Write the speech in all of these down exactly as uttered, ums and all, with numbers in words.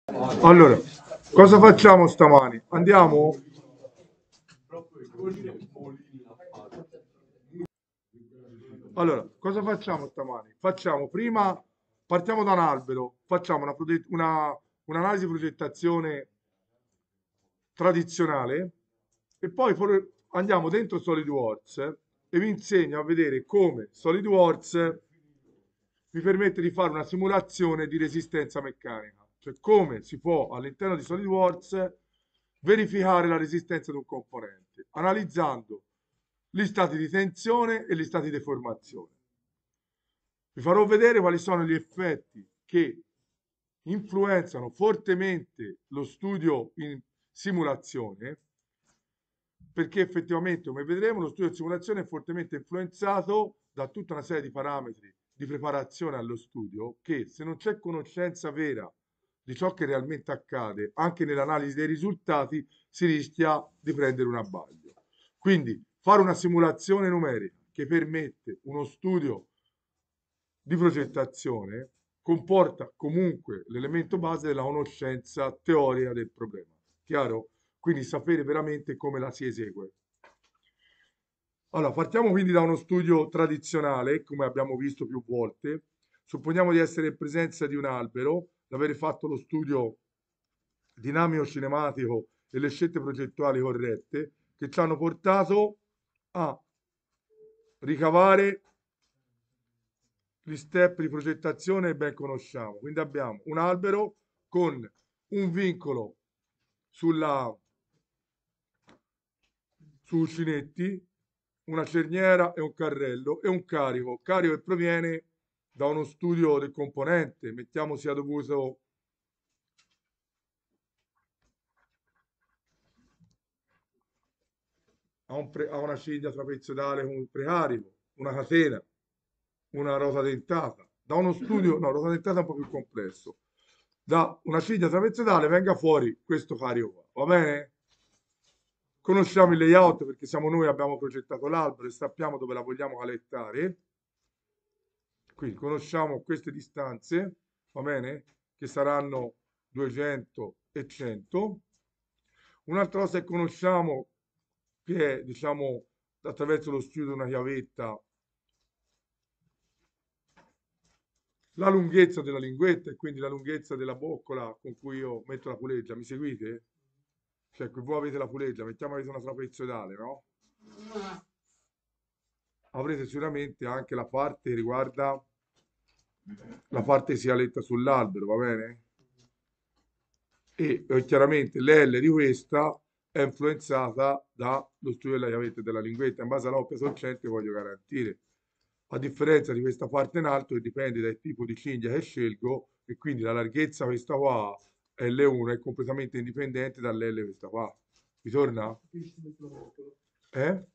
Allora, cosa facciamo stamani? Andiamo? Allora, cosa facciamo stamani? Facciamo prima, partiamo da un albero, facciamo una, proge- una- un'analisi di progettazione tradizionale e poi for- andiamo dentro SolidWorks e vi insegno a vedere come SolidWorks vi permette di fare una simulazione di resistenza meccanica, cioè come si può all'interno di SolidWorks verificare la resistenza di un componente, analizzando gli stati di tensione e gli stati di deformazione. Vi farò vedere quali sono gli effetti che influenzano fortemente lo studio in simulazione, perché effettivamente, come vedremo, lo studio in simulazione è fortemente influenzato da tutta una serie di parametri di preparazione allo studio che, se non c'è conoscenza vera di ciò che realmente accade, anche nell'analisi dei risultati, si rischia di prendere un abbaglio. Quindi fare una simulazione numerica che permette uno studio di progettazione comporta comunque l'elemento base della conoscenza teorica del problema. Chiaro? Quindi sapere veramente come la si esegue. Allora, partiamo quindi da uno studio tradizionale, come abbiamo visto più volte. Supponiamo di essere in presenza di un albero, di aver fatto lo studio dinamico-cinematico e le scelte progettuali corrette che ci hanno portato a ricavare gli step di progettazione che ben conosciamo. Quindi abbiamo un albero con un vincolo sulla, su uncinetti, una cerniera e un carrello e un carico, carico che proviene da uno studio del componente, mettiamo sia dovuto a, un pre- a una ciglia trapezoidale con un precarico, una catena, una rota dentata. Da uno studio, no, rota dentata è un po' più complesso. Da una ciglia trapezoidale venga fuori questo carico qua, va bene? Conosciamo il layout perché siamo noi, abbiamo progettato l'albero e sappiamo dove la vogliamo calettare. Quindi conosciamo queste distanze, va bene? Che saranno duecento e cento. Un'altra cosa che conosciamo, che è, diciamo, attraverso lo studio di una chiavetta, la lunghezza della linguetta e quindi la lunghezza della boccola con cui io metto la puleggia. Mi seguite? Cioè, qui voi avete la puleggia, mettiamo che avete una trapezoidale, no? Avrete sicuramente anche la parte che riguarda la parte sia letta sull'albero, va bene? E eh, chiaramente l'L di questa è influenzata dallo studio della chiavetta e della linguetta. In base all'oppia sorgente voglio garantire, a differenza di questa parte in alto che dipende dal tipo di cinghia che scelgo, e quindi la larghezza questa qua, L uno, è completamente indipendente dall'L questa qua. Mi torna? Eh?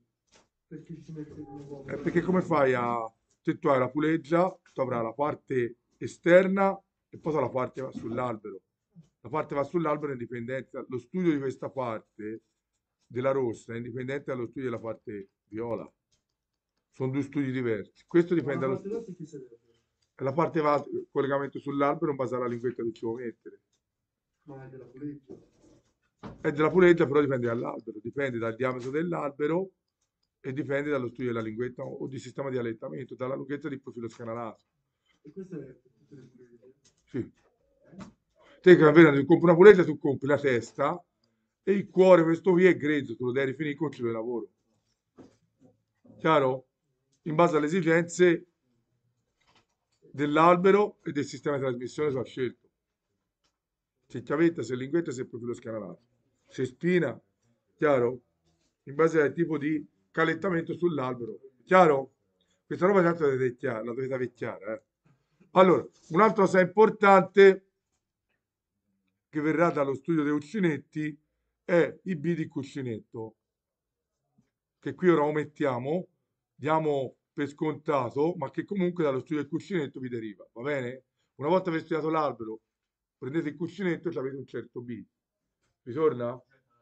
Eh, perché come fai a... Se tu hai la puleggia, tu avrai la parte esterna e poi la parte che va sull'albero. La parte che va sull'albero è indipendente, lo studio di questa parte della rossa è indipendente dallo studio della parte viola. Sono due studi diversi. Questo dipende dallo studio. La parte va il collegamento sull'albero in base alla linguetta che ci vuoi mettere. Ma è della puleggia. È della puleggia, però dipende dall'albero, dipende dal diametro dell'albero e dipende dallo studio della linguetta o di sistema di allettamento, dalla lunghezza del profilo scanalato. E questo è per tutte le pulegge? Sì. Te che avere, tu compri una puleggia, tu compri la testa e il cuore, questo qui è grezzo, tu lo devi finire con il ciclo di lavoro. Chiaro? In base alle esigenze dell'albero e del sistema di trasmissione che ho scelto. Se chiavetta, se linguetta, se profilo scanalato. Se spina, chiaro? In base al tipo di calettamento sull'albero. Chiaro? Questa roba tanto la dovete chiara, la dovete avere chiara. Eh? Allora, un'altra cosa importante che verrà dallo studio dei cuscinetti è i B di cuscinetto, che qui ora omettiamo, diamo per scontato, ma che comunque dallo studio del cuscinetto vi deriva, va bene? Una volta avete studiato l'albero, prendete il cuscinetto e avete un certo B. Vi torna?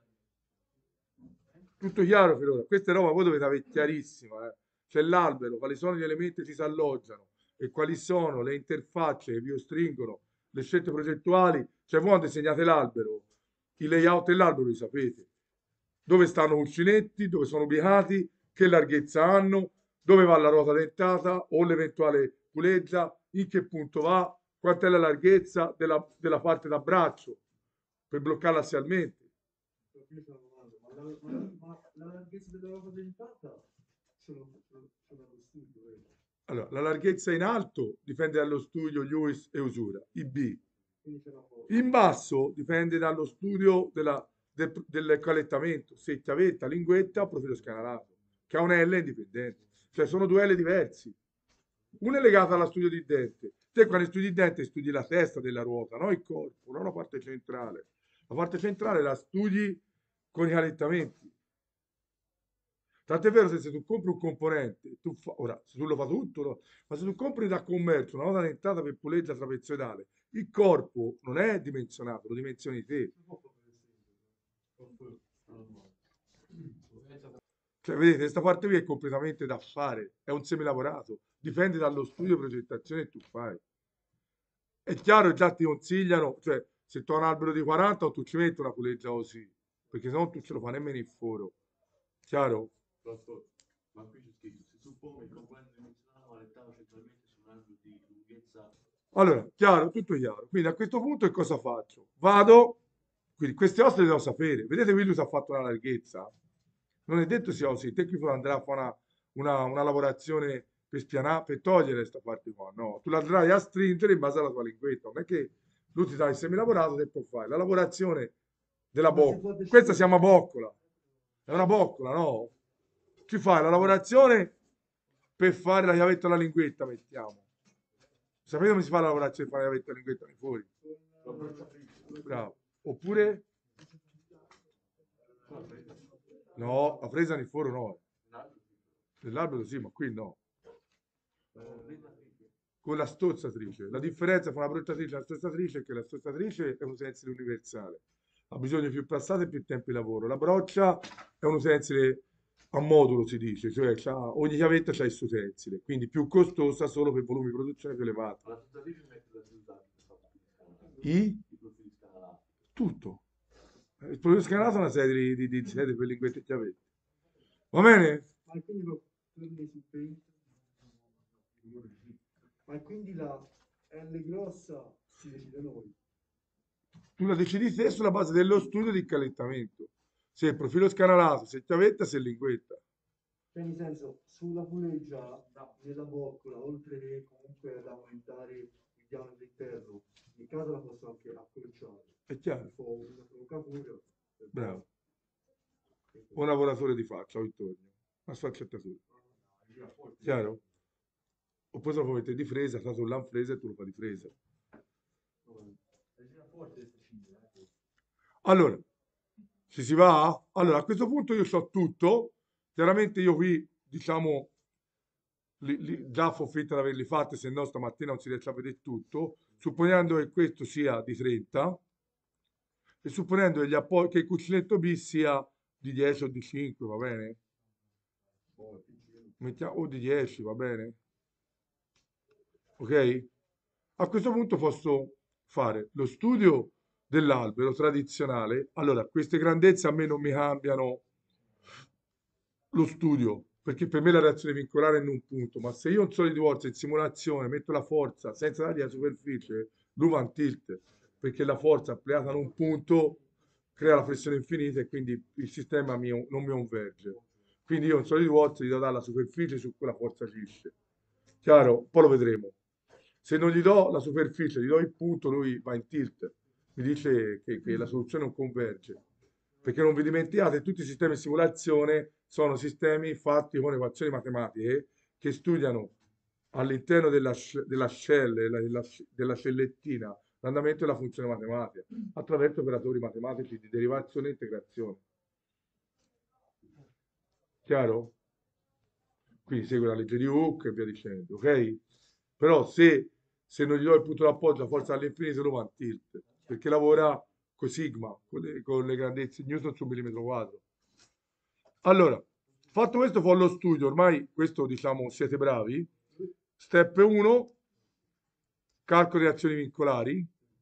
Tutto chiaro per ora? Questa roba voi dovete avere chiarissima. Eh? C'è l'albero, quali sono gli elementi che si alloggiano e quali sono le interfacce che vi stringono le scelte progettuali, cioè voi quando disegnate l'albero, il layout dell'albero li sapete, dove stanno cuscinetti, dove sono ubicati, che larghezza hanno, dove va la ruota dentata o l'eventuale puleggia, in che punto va, quant'è la larghezza della, della parte da braccio per bloccarla assialmente. Io c'ho una domanda, ma la, ma, ma la larghezza della roba dentata ce l'ho ce l'ho- ce l'ho allo studio, vero? Allora, la larghezza in alto dipende dallo studio Lewis e Usura, I B. Quindi ce l'ho poco. In basso dipende dallo studio della- del, del calettamento, se chiavetta, linguetta o profilo scanalato, che ha un L indipendente. Cioè sono due L diversi. Uno è legato allo studio di dente. Te quando studi il dente studi la testa della ruota, non il corpo, non la parte centrale. La parte centrale la studi con i calettamenti. Tant'è vero se, se tu compri un componente, tu fa- ora se tu lo fa tutto, no? Ma se tu compri da commercio una nota dentata per puleggia trapezoidale, il corpo non è dimensionato, lo dimensioni te. Cioè, vedete, questa parte qui è completamente da fare, è un semilavorato, dipende dallo studio di progettazione che tu fai. È chiaro, già ti consigliano, cioè, se tu hai un albero di quaranta, tu ci metti una puleggia così, perché sennò tu ce lo fai nemmeno in foro. Chiaro? Ascolta, ma qui c'è scritto, si suppone che il componente dimensionale va alettato centralmente su un albero di lunghezza. Allora, chiaro, tutto chiaro. Quindi a questo punto che cosa faccio? Vado, quindi queste ossa le devo sapere. Vedete, Willus ha fatto una larghezza. Non è detto sia così. Te qui andrà a fare una, una- una lavorazione per spianare, per togliere questa parte qua. No, tu la andrai a stringere in base alla tua linguetta. Non è che lui ti dà il semilavorato e poi fai la lavorazione della Ma si boccola. può Questa decidere? si chiama boccola. È una boccola, no? Ci fai la lavorazione per fare la chiavetta alla linguetta, mettiamo. Sapete come si fa la lavorazione per fare la chiavetta alla linguetta di fuori? Bravo. Oppure? No, la presa di foro no. Nell'albero sì, ma qui no. Con la stozzatrice. La differenza tra una brottatrice e una stozzatrice è che la stozzatrice è un utensile universale. Ha bisogno di più passate e più tempo di lavoro. La broccia è un utensile a modulo, si dice, cioè c'ha- ogni chiavetta ha il suo utensile, quindi più costosa solo per volumi di produzione più elevati. Ma la tentatrice mette da risultati per fare I? i profili scanalati. Tutto. Il profilo scanalato è una serie di, di, di serie per linguette e chiavette. Va bene? Ma quindi lo prendi su Paint? Ma quindi la L grossa si decide noi. Tu la decidi te sulla base dello studio di calettamento. Se è profilo scanalato, se è chiavetta, se è linguetta. Cioè, nel senso, sulla puleggia, nella boccola, oltre che comunque ad aumentare il diametro interno, in caso la posso anche accorciare. È chiaro? Tipo una provocatura. Bravo. Un lavoratore di faccia o intorno. Una sfaccettatura. Chiaro? Oppure se lo puoi mettere di fresa, sta sull'anfresa e tu lo fai di fresa. Allora, se si va? Allora, a questo punto io so tutto. Chiaramente io qui, diciamo, li, li, già fo finta di averli fatti, se no stamattina non si riesce a vedere tutto. Supponendo che questo sia di trenta e supponendo che, gli appo- che il cuscinetto bis sia di dieci o di cinque, va bene? Mettiamo, o di dieci, va bene? Ok? A questo punto posso fare lo studio dell'albero tradizionale. Allora, queste grandezze a me non mi cambiano lo studio, perché per me la reazione vincolare è in un punto, ma se io un SolidWorks in simulazione metto la forza senza dargli la superficie, lui va in tilt, perché la forza applicata in un punto crea la pressione infinita e quindi il sistema mio non mi converge. Quindi io in SolidWorks gli devo dare la superficie su cui la forza agisce. Chiaro? Poi lo vedremo. Se non gli do la superficie, gli do il punto, lui va in tilt. Mi dice che, che la soluzione non converge. Perché non vi dimenticate, tutti i sistemi di simulazione sono sistemi fatti con equazioni matematiche che studiano all'interno della, sc- della shell, della, della sc- della scellettina, l'andamento della funzione matematica attraverso operatori matematici di derivazione e integrazione. Chiaro? Quindi segue la legge di Hooke e via dicendo, ok? Però se, se non gli do il punto d'appoggio a forza all'infinito, lo va in tilt, perché lavora con sigma, con le, con le grandezze Newton su millimetro quadro. Allora, fatto questo, fa lo studio, ormai questo diciamo siete bravi. Step uno, calcolo di azioni vincolari.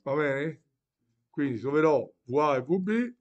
Va bene? Quindi troverò V A e V B.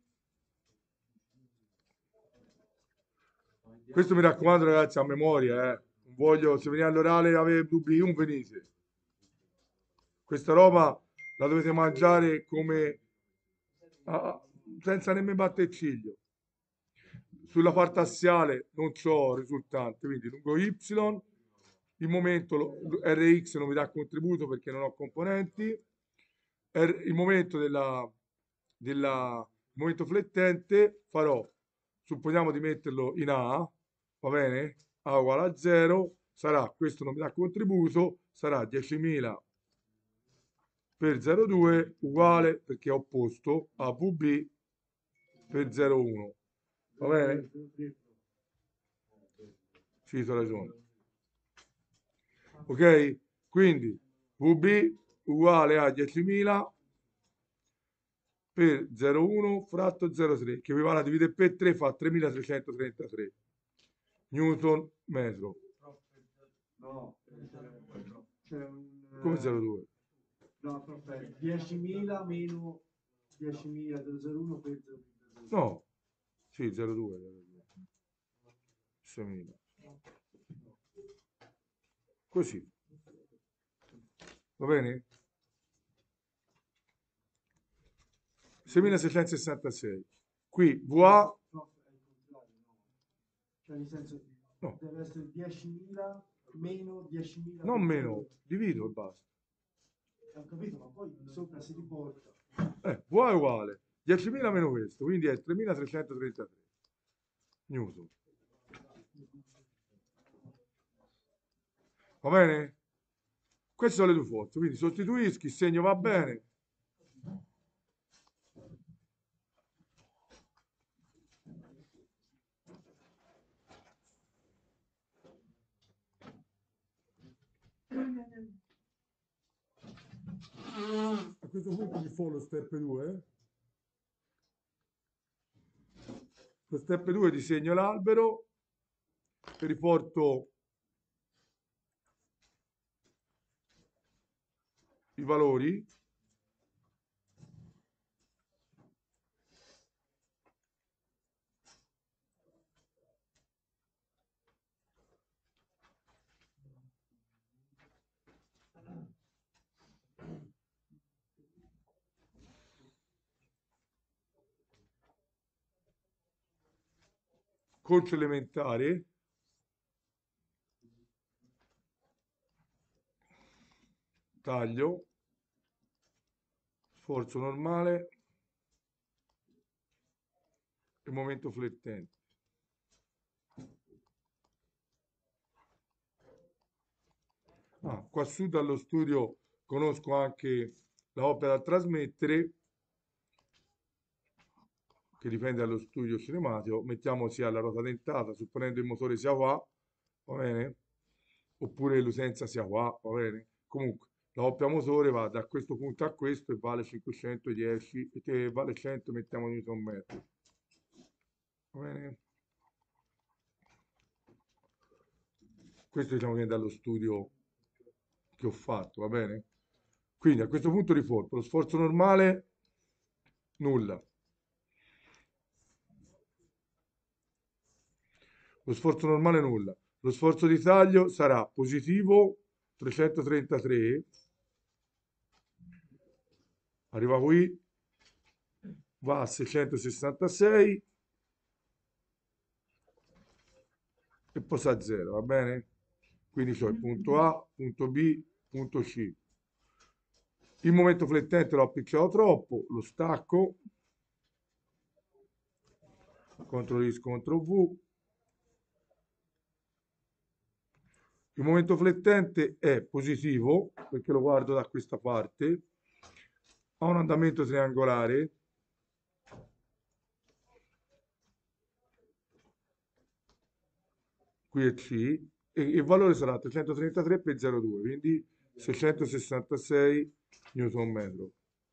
Questo mi raccomando ragazzi a memoria, eh. Non voglio, se venite all'orale avere dubbi, non venite. Questa roba la dovete mangiare come ah, senza nemmeno battere il ciglio. Sulla parte assiale non ho risultante, quindi lungo Y, il momento lo- R X non mi dà contributo perché non ho componenti, R- il momento della, della- il momento flettente farò, supponiamo di metterlo in A, va bene? A uguale a zero, sarà, questo non mi dà contributo, sarà diecimila per zero virgola due uguale, perché è opposto, a V B per zero virgola uno. Va bene? Sì, ho ragione. Ok? Quindi V B uguale a diecimila per zero virgola uno fratto zero virgola tre, che equivale a dividere per tre, fa tremilatrecentotrentatré Newton metro. No, c'è un... Come zero virgola due? No, perfetto. diecimila meno diecimila zero uno per zero virgola due. No, sì, zero virgola due. seimila. Così. Va bene? seimilaseicentosessantasei. Qui V A, No, è il contrario, no. Cioè, nel senso, no, deve essere diecimila meno diecimila non per meno, zero. divido e basta. Ho capito, ma poi sopra si riporta. Eh, V A è uguale. diecimila meno questo, quindi è tremilatrecentotrentatré Newton. Va bene? Queste sono le due forze, quindi sostituischi, il segno va bene. A questo punto mi fa lo step due. Lo step due disegno l'albero e riporto i valori. Concio elementare, taglio, sforzo normale e momento flettente. Ah, qua su dallo studio conosco anche la opera da trasmettere, che dipende dallo studio cinematico. Mettiamo sia la ruota dentata, supponendo il motore sia qua, va bene? Oppure l'utenza sia qua, va bene? Comunque, la coppia motore va da questo punto a questo e vale cinquecentodieci, e vale cento, mettiamo newton metro. Va bene? Questo diciamo viene dallo studio che ho fatto, va bene? Quindi a questo punto riporto lo sforzo normale, nulla. Lo sforzo normale, nulla. Lo sforzo di taglio sarà positivo trecentotrentatré, arriva qui, va a seicentosessantasei e posa a zero, va bene? Quindi ho il punto A, punto B, punto C. Il momento flettente l'ho appiccicato troppo, lo stacco, CTRL X, CTRL V. Il momento flettente è positivo, perché lo guardo da questa parte, ha un andamento triangolare, qui è C, e il valore sarà trecentotrentatré per zero virgola due, quindi seicentosessantasei newton metro.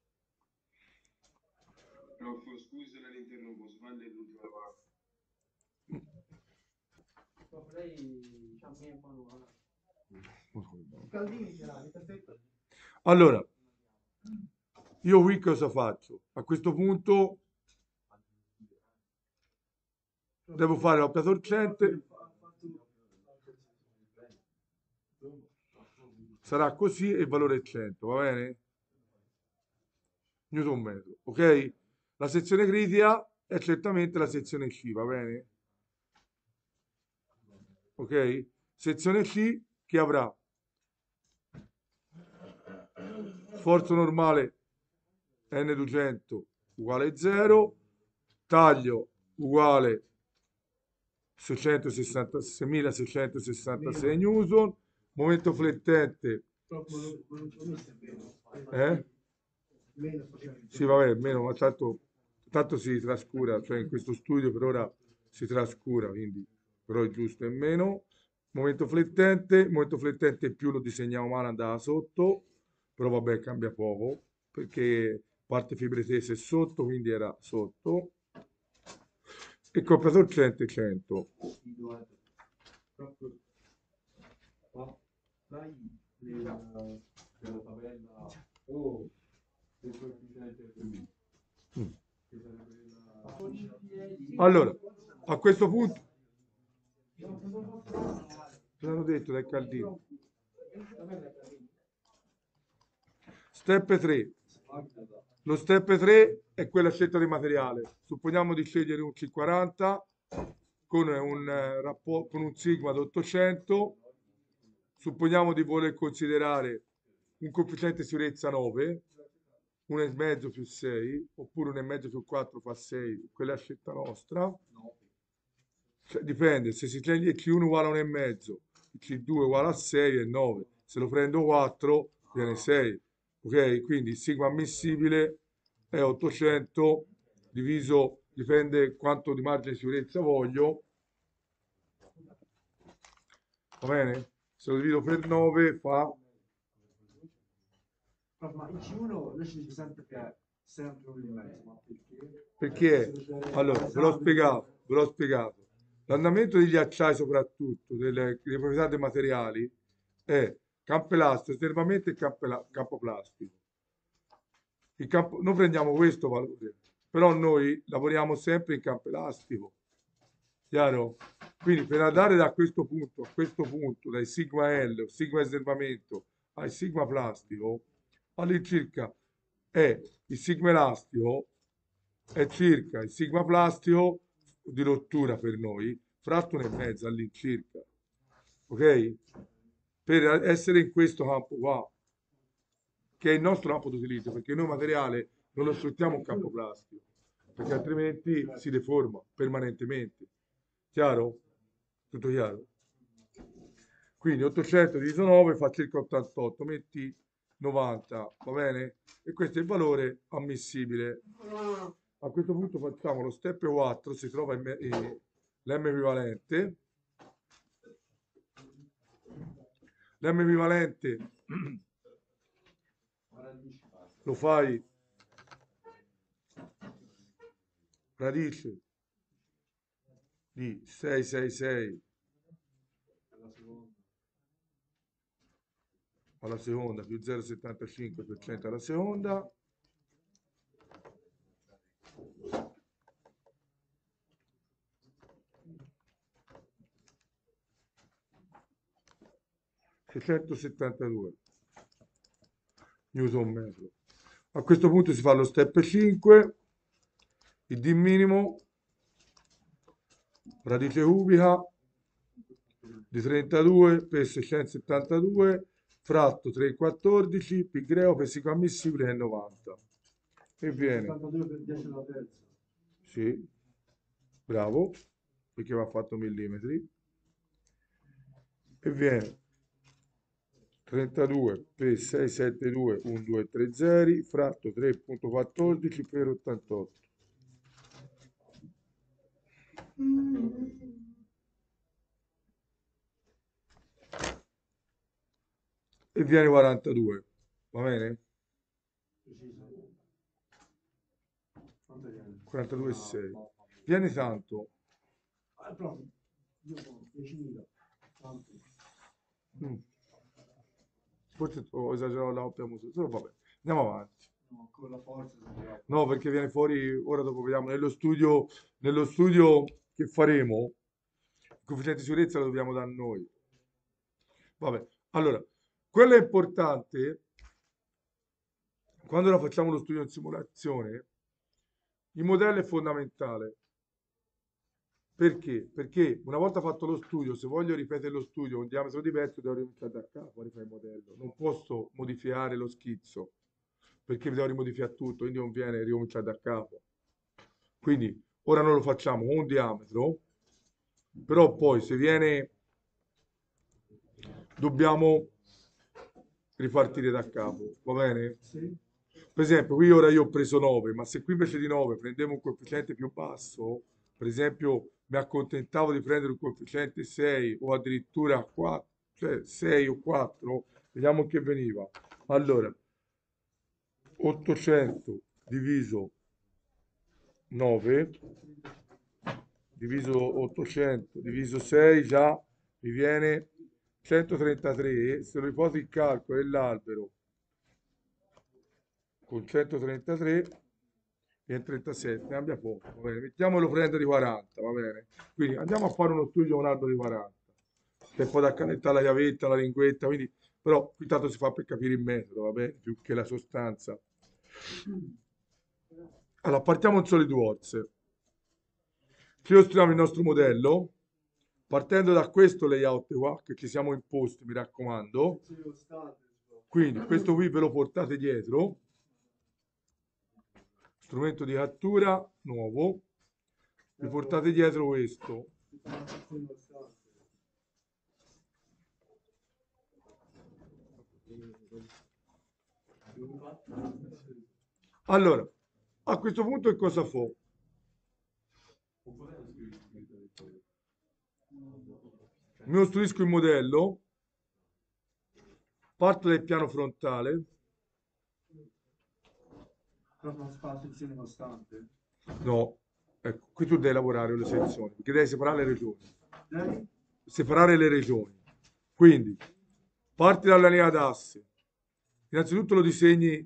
Prof, scusi se l'interrompo, sbaglio l'ultima parte. Lei c'ha mia mano. Caldini ce l'ha, perfetto. Allora, Io qui cosa faccio? A questo punto devo fare l'oppia torcente, sarà così e il valore è cento, va bene? Newton metro, ok? La sezione critica è certamente la sezione C, va bene? Ok? Sezione C che avrà forza normale N duecento uguale zero, taglio uguale seicentosessantasei newton, momento flettente, eh? Sì, vabbè, meno, ma tanto, tanto si trascura, cioè in questo studio per ora si trascura, quindi però è giusto, è meno. Momento flettente, momento flettente più lo disegniamo male, andava sotto, però vabbè, cambia poco, perché parte fibre tese è sotto, quindi era sotto. E coppia torcente cento. Dai nella, nella tabella o del coefficiente più, Mm. che sarebbe la... Allora, a questo punto, cosa hanno detto dai Caldini? Step tre. Lo step tre è quella scelta di materiale. Supponiamo di scegliere un C quaranta con un, eh, rappo- con un sigma di ottocento. Supponiamo di voler considerare un coefficiente di sicurezza nove, uno e mezzo più sei, oppure uno e mezzo più quattro fa sei, quella è la scelta nostra. Cioè, dipende, se si sceglie C uno uguale a uno e mezzo, C due uguale a sei è nove, se lo prendo quattro viene sei. Ok? Quindi il sigma ammissibile è ottocento diviso, dipende quanto di margine di sicurezza voglio. Va bene? Se lo divido per nove fa... Ma il C uno noi ci dice sempre che è sempre un in mezzo, ma perché? Perché? Allora, ve l'ho spiegato, ve l'ho spiegato. L'andamento degli acciai, soprattutto delle, delle proprietà dei materiali, è campo elastico, estremamente campo, ela- campo plastico. Il campo, noi prendiamo questo valore, però noi lavoriamo sempre in campo elastico. Chiaro? Quindi per andare da questo punto a questo punto, dai sigma L o sigma eservamento al sigma plastico, all'incirca è il sigma elastico è circa il sigma plastico di rottura per noi, fratto uno e mezzo all'incirca. Ok? Per essere in questo campo qua, che è il nostro campo di utilizzo, perché noi materiale non lo sfruttiamo un campo plastico, perché altrimenti si deforma permanentemente. Chiaro? Tutto chiaro? Quindi ottocento diviso nove fa circa ottantotto, metti novanta, va bene? E questo è il valore ammissibile. A questo punto facciamo lo step quattro, si trova in me- eh, l'M equivalente. L'M equivalente lo fai radice di seicentosessantasei alla seconda più zero virgola settantacinque per cento alla seconda, seicentosettantadue newton metro. A questo punto si fa lo step cinque, il D minimo, radice cubica di trentadue per seicentosettantadue fratto tre virgola quattordici, pi greo per sigma ammissibile che è novanta. E viene, settantadue per dieci alla terza. sì, bravo, perché mi ha fatto millimetri, e viene trentadue per seicentosettantadue, uno, due, tre zeri, fratto tre virgola quattordici per ottantotto. E viene quarantadue, va bene? Preciso. Quanto viene? quarantadue virgola sei. Viene tanto. Ah, proprio. Io sono diecimila. Tanto. Mm. Forse ho esagerato la coppia musolo, però vabbè, andiamo avanti. No, con la forza sembra. No, perché viene fuori, ora dopo vediamo, nello studio, nello studio che faremo, il coefficiente di sicurezza lo dobbiamo dare noi. Vabbè, allora, quello è importante, quando la facciamo lo studio in simulazione, il modello è fondamentale. Perché? Perché una volta fatto lo studio, se voglio ripetere lo studio con diametro diverso, devo ricominciare da capo a rifare il modello. Non posso modificare lo schizzo, perché devo rimodificare tutto, quindi non viene ricominciare da capo. Quindi ora noi lo facciamo con un diametro, però poi se viene, dobbiamo ripartire da capo, va bene? Sì? Per esempio, qui ora io ho preso nove, ma se qui invece di nove prendevo un coefficiente più basso, per esempio mi accontentavo di prendere un coefficiente sei o addirittura quattro, cioè sei o quattro, vediamo che veniva. Allora, ottocento diviso nove, diviso ottocento, diviso sei, già mi viene centotrentatré. Se lo riposo in calcolo dell'albero con centotrentatré viene trentasette, cambia poco, va bene. Mettiamolo prendere di quaranta, va bene. Quindi andiamo a fare uno studio con un albero di quaranta, che poi da canettare la chiavetta, la linguetta, quindi, però qui tanto si fa per capire il metodo, va bene, più che la sostanza. Allora, partiamo in SolidWorks. Ci illustriamo il nostro modello, partendo da questo layout qua, che ci siamo imposti, mi raccomando. Sì, lo stato, insomma. Quindi questo qui ve lo portate dietro, strumento di cattura nuovo, vi portate dietro questo. Sì, lo stato. Allora, a questo punto che cosa fa? Mi costruisco il modello, parto dal piano frontale, Proprio uno spazio insieme costante. no, ecco, qui tu devi lavorare con le sezioni, perché devi separare le regioni, Lei? separare le regioni. Quindi, parti dalla linea d'asse, innanzitutto lo disegni,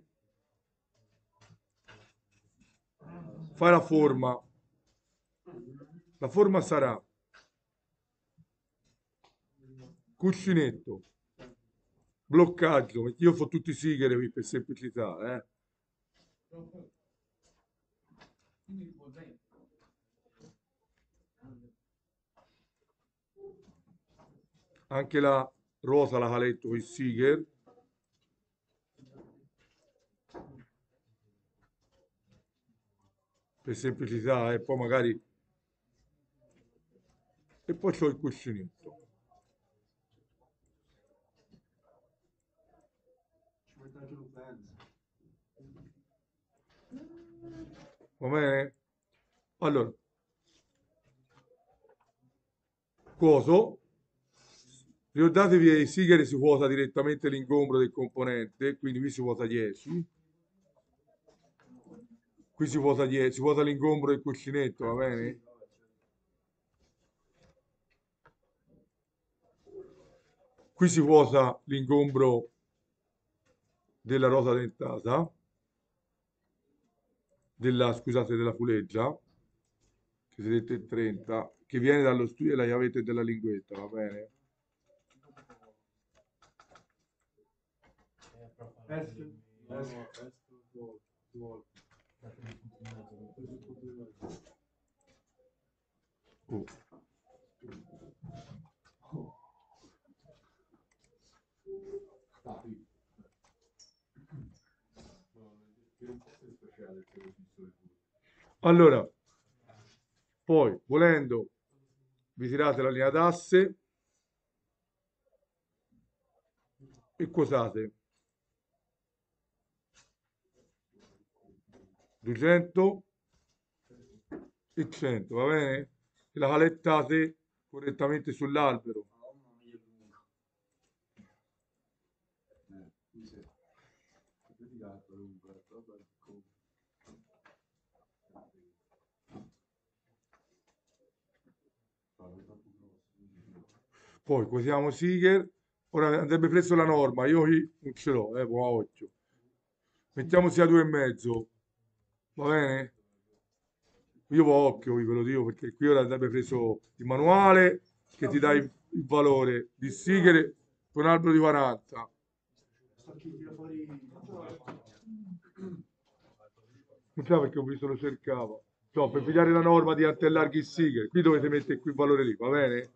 fai la forma, la forma sarà cuscinetto, bloccaggio, io ho tutti i sigari qui per semplicità, eh. Anche la rosa la caletto con i siger, per semplicità, e poi magari, e poi c'ho il cuscinetto. Ci mette anche lo penso. Va bene? Allora, cuoso, ricordatevi che i sigari si cuota direttamente l'ingombro del componente, quindi qui si cuota dieci, qui si cuota dieci, si cuota l'ingombro del cuscinetto, va bene? Qui si cuota l'ingombro della rota dentata, della, scusate, della puleggia, che vedete il trenta, che viene dallo studio della chiavetta e della linguetta, va bene? Est, est, est, vuole. Oh. Allora, poi volendo vi tirate la linea d'asse e quotate duecento e cento, va bene? E la calettate correttamente sull'albero. Poi quotiamo Siger. Ora andrebbe preso la norma, io qui non ce l'ho, eh, buon occhio. Mettiamo sia due e mezzo, va bene? Io ho occhio, vi ve lo dico, perché qui ora andrebbe preso il manuale che ti dà il, il valore di Sighere per un albero di quaranta. Sto chi tira fuori. Non so perché ho visto lo cercava. No, per pigliare la norma di Antellarghi Siger, qui dovete mettere qui il valore lì, va bene?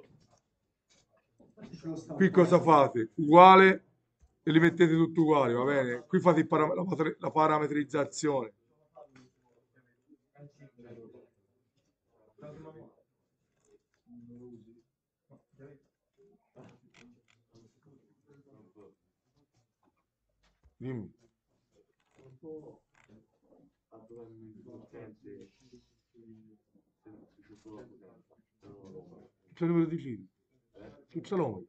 Qui cosa fate? Uguale e li mettete tutti uguali, va bene? Qui fate il param- la, patra- la parametrizzazione. Dimmi. C'è dove lo decidi? Sul salone.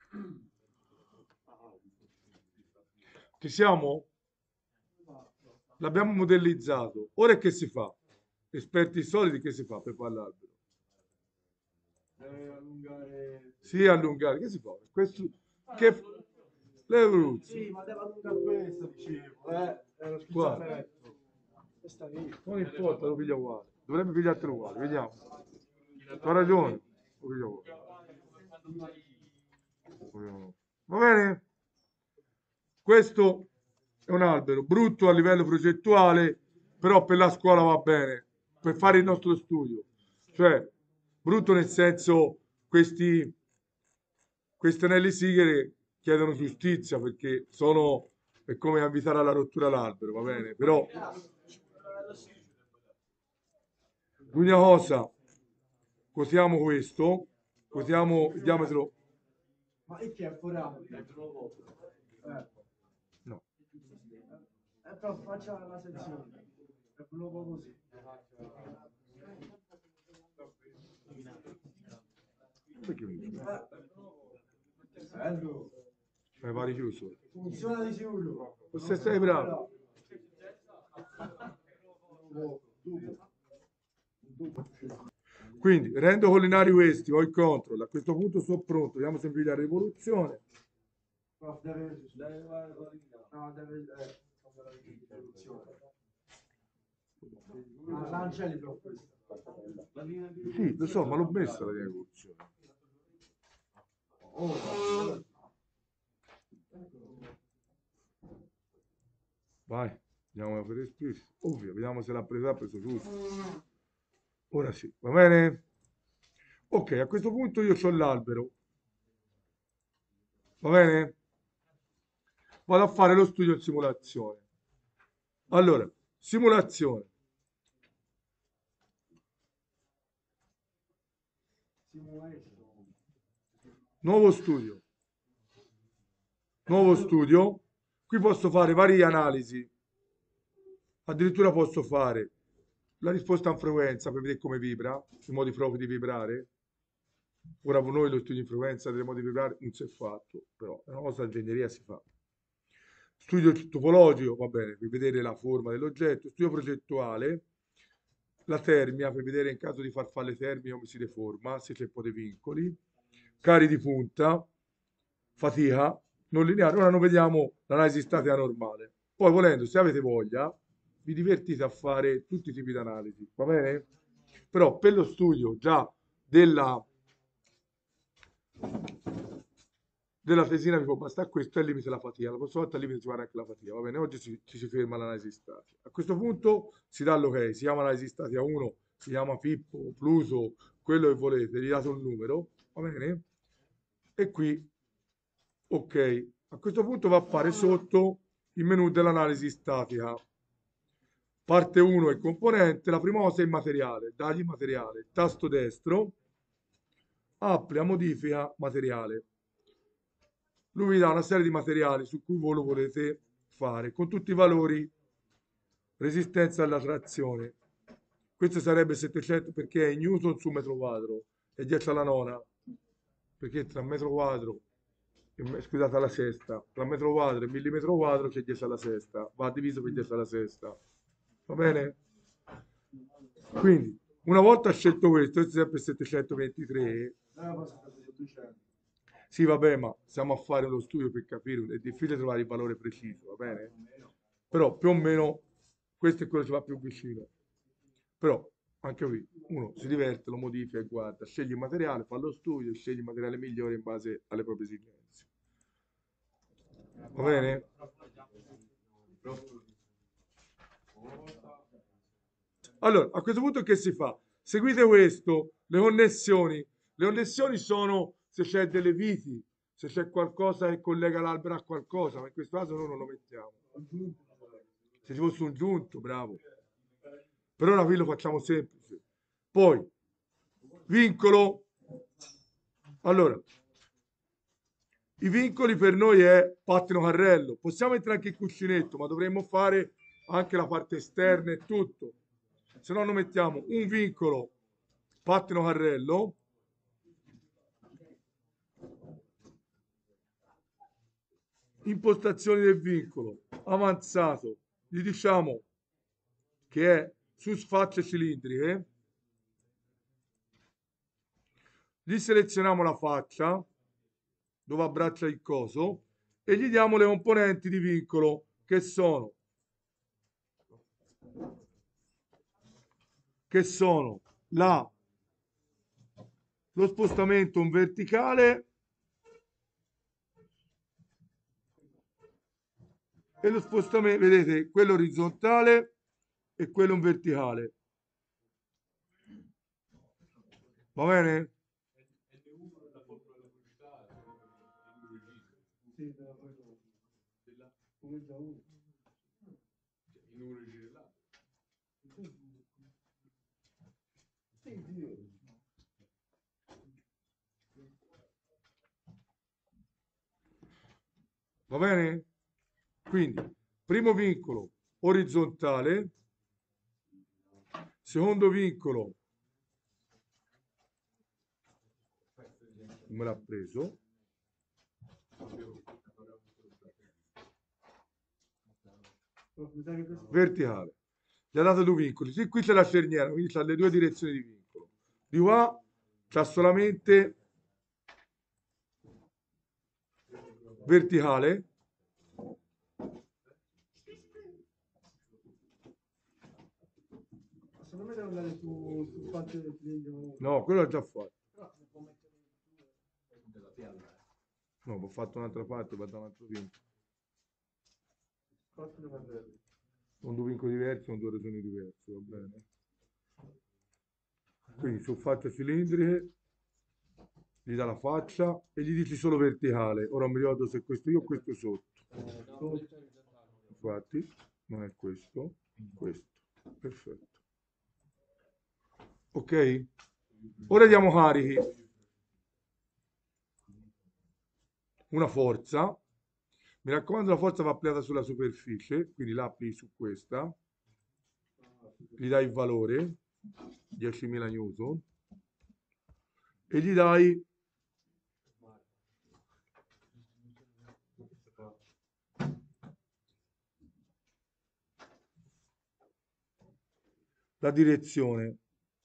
Ci siamo? L'abbiamo modellizzato. Ora che si fa? Esperti solidi che si fa per fare l'albero? Deve allungare. Sì, allungare. Che si fa? Questo, che, l'evoluzione. Sì, ma deve allungare questo, dicevo. Eh, è lo Guarda. schizzamento. Questa lì. Non importa, lo piglia uguale. Dovrebbe pigliartelo uguale, vediamo. Ho ragione. Lo piglia uguale. Va bene? Questo è un albero brutto a livello progettuale, però per la scuola va bene, per fare il nostro studio. Cioè, brutto nel senso, questi, questi anelli sigari chiedono giustizia perché sono, è come avvisare alla rottura l'albero, va bene? Però l'unica cosa, cosiamo questo, cosiamo il diametro, Ma e che è forato? Eh. no, Eh, però faccia la sezione. È proprio così. perché non c'è? Bello. Mi pare chiuso. Funziona di sicuro. Se sei bravo. Quindi, rendo collinari questi, o il control. A questo punto sono pronto. Vediamo se mi la rivoluzione. Prof, deve, deve, no, deve, eh, fare la rivoluzione. Ah, Lancelli, prof, questa. Sì, lo so, ma l'ho messa la rivoluzione. Oh, Vai, andiamo per esplicito. Ovvio, vediamo se l'ha presa, ha preso tutto. Ora sì, va bene? Ok, a questo punto io ho l'albero. Va bene? Vado a fare lo studio in simulazione. Allora, simulazione. Nuovo studio. Nuovo studio. Qui posso fare varie analisi. Addirittura posso fare la risposta in frequenza per vedere come vibra, i modi propri di vibrare. Ora per noi lo studio in frequenza dei modi di vibrare non si è fatto, però è una cosa di ingegneria si fa. Studio topologico, va bene, per vedere la forma dell'oggetto. Studio progettuale, la termia, per vedere in caso di farfalle termiche come si deforma, se c'è un po' di vincoli. Cari di punta, fatica, non lineare. Ora noi vediamo l'analisi statica normale. Poi volendo, se avete voglia, vi divertite a fare tutti i tipi di analisi, va bene? Però per lo studio già della, della tesina vi può bastare questo e al limite la fatica. La prossima volta al limite si guarda anche la fatica, va bene? Oggi ci, ci si ferma l'analisi statica. A questo punto si dà l'ok, si chiama analisi statica uno, si chiama Pippo, Pluso, quello che volete, gli date un numero, va bene? E qui, ok. A questo punto va a fare sotto il menu dell'analisi statica. Parte uno è componente, la prima cosa è il materiale, dagli materiale, tasto destro, applica, modifica materiale. Lui vi dà una serie di materiali su cui voi lo volete fare, con tutti i valori, resistenza alla trazione. Questo sarebbe settecento perché è in newton su metro quadro, e dieci alla nona, perché tra metro quadro, e, scusate, alla sesta, tra metro quadro e millimetro quadro c'è dieci alla sesta, va diviso per dieci alla sesta. Va bene? Quindi, una volta scelto questo, questo è sempre settecentoventitré. Sì, vabbè, ma stiamo a fare lo studio per capire, è difficile trovare il valore preciso, va bene? però più o meno questo è quello che ci va più vicino. Però anche qui uno si diverte, lo modifica e guarda, scegli il materiale, fa lo studio, scegli il materiale migliore in base alle proprie esigenze. Va bene? Allora, a questo punto che si fa? Seguite questo, le connessioni. Le connessioni sono se c'è delle viti, se c'è qualcosa che collega l'albero a qualcosa, ma in questo caso noi non lo mettiamo. Se ci fosse un giunto, bravo. Per ora qui lo facciamo semplice. Poi, vincolo. Allora, i vincoli per noi è pattino carrello. Possiamo mettere anche il cuscinetto, ma dovremmo fare anche la parte esterna e tutto. Se no, noi mettiamo un vincolo pattino carrello. Impostazioni del vincolo avanzato. Gli diciamo che è su sfacce cilindriche. Gli selezioniamo la faccia dove abbraccia il coso e gli diamo le componenti di vincolo che sono che sono la, lo spostamento in verticale e lo spostamento, vedete, quello orizzontale e quello in verticale. Va bene? Sì, della come già uno. Il numero di giri là. Sì, Dio. Va bene? Quindi, primo vincolo orizzontale, secondo vincolo, non me l'ha preso, verticale. Gli ha dato due vincoli. Sì, qui c'è la cerniera, quindi c'ha le due direzioni di vincolo. Di qua c'ha solamente verticale. Secondo me devo andare su, su faccia del cilindro. No, quello l'ha già fatto. Però si può mettere due. Della pianta. No, ho fatto un'altra parte, ho fatto un altro vincolo. Faccia del carrello. Con due vincoli diversi, con due ragioni diverse, va bene? Quindi su facce cilindriche gli dà la faccia e gli dici solo verticale. Ora non mi ricordo se è questo io o questo sotto. Infatti, non è questo, questo. Perfetto. Ok? Ora diamo carichi. Una forza. Mi raccomando, la forza va applicata sulla superficie, quindi la applichi su questa. Gli dai il valore, diecimila newton, e gli dai la direzione.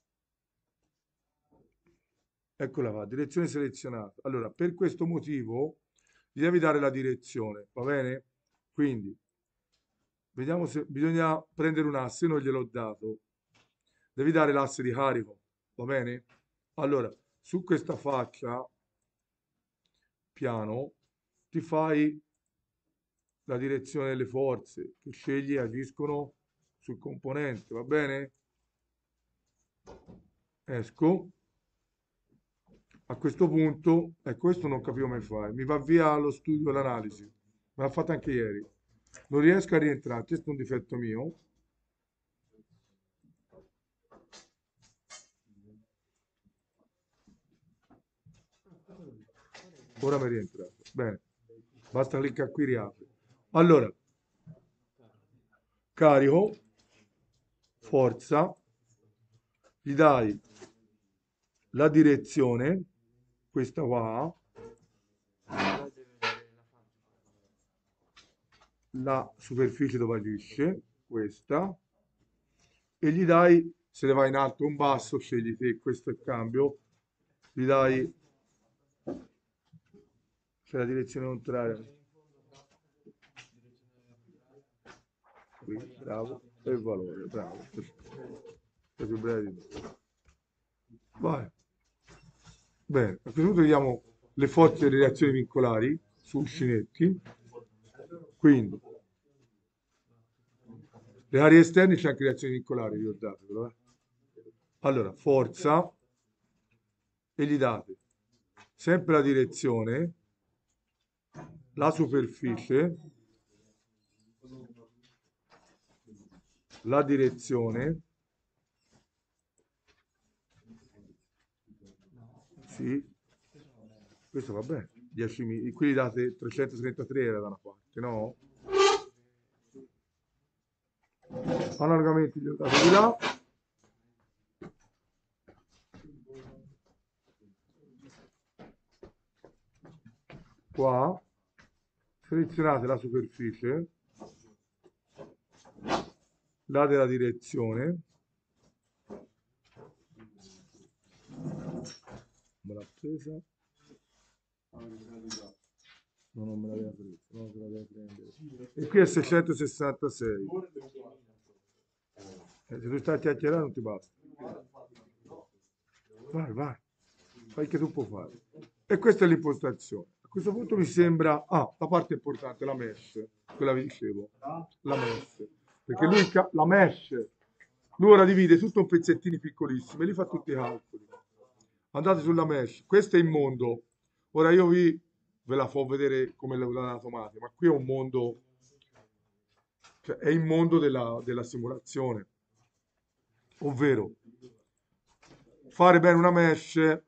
Eccola qua, direzione selezionata. Allora, per questo motivo gli devi dare la direzione, va bene? Quindi, vediamo se bisogna prendere un asse, non gliel'ho dato. Devi dare l'asse di carico, va bene? Allora, su questa faccia, piano, ti fai la direzione delle forze che scegli e agiscono sul componente, va bene? Esco. A questo punto, ecco, questo non capivo come fare. Mi va via lo studio l'analisi. Me l'ha fatta anche ieri. Non riesco a rientrare. Questo è un difetto mio. Ora mi è rientrato. Bene. Basta cliccare qui, riapre. Allora, carico, forza, gli dai la direzione, questa qua, la superficie dove agisce, questa, e gli dai, se ne va in alto o in basso, scegli te, questo è il cambio, gli dai, c'è la direzione contraria. qui, bravo, e il valore, bravo. Sei più bravo di me. Vai. Bene, a questo punto vediamo le forze delle reazioni vincolari su uscinetti. Quindi, le aree esterne c'è anche reazioni vincolari, ricordatevelo. Eh? Allora, forza, e gli date sempre la direzione, la superficie, la direzione, sì, questo va bene, dieci mi- qui date trecentotrentatré era da una parte, no? Allargamenti li ho dati di là. Qua selezionate la superficie, date la direzione, me l'ha presa, no, non me l'aveva presa, no, se la devo prendere. E qui è seicentosessantasei. Eh, se tu stai a chiacchierare non ti basta. Vai, vai, fai che tu puoi fare. E questa è l'impostazione. A questo punto mi sembra, ah, la parte importante, la mesh, quella vi dicevo, la mesh, perché lui, ca- la mesh, lui ora divide tutto in pezzettini piccolissimi e li fa tutti i calcoli. Andate sulla mesh, questo è il mondo. Ora io vi ve la fo vedere come l'anatomate, ma qui è un mondo, cioè è il mondo della, della simulazione, ovvero fare bene una mesh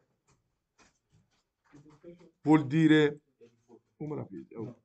vuol dire come la piglia? Oh.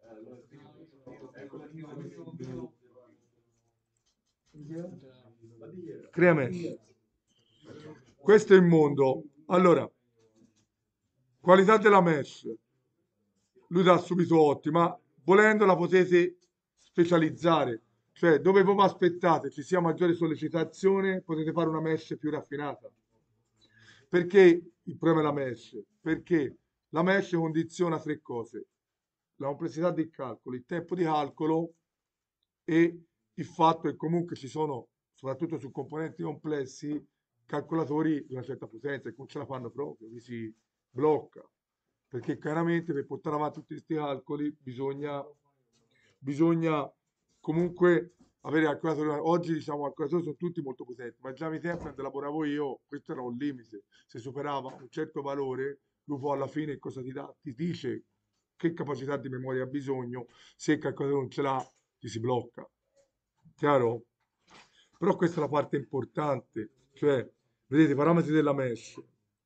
Crea mesh. Questo è il mondo. Allora, qualità della mesh. Lui dà subito ottima. Volendo la potete specializzare. Cioè, dove voi aspettate ci sia maggiore sollecitazione, potete fare una mesh più raffinata. Perché il problema è la mesh? Perché la mesh condiziona tre cose: la complessità dei calcoli, il tempo di calcolo e il fatto che comunque ci sono, soprattutto su componenti complessi, calcolatori di una certa potenza che non ce la fanno proprio, vi si blocca. Perché chiaramente per portare avanti tutti questi calcoli bisogna, bisogna comunque avere calcolatori. Oggi diciamo i calcolatori sono tutti molto potenti, ma già ai tempi quando lavoravo io questo era un limite. Se superava un certo valore, lui poi alla fine cosa ti dà? Ti dice che capacità di memoria ha bisogno, se il calcolatore non ce l'ha ti si blocca. Chiaro? Però questa è la parte importante, cioè, vedete, i parametri della mesh.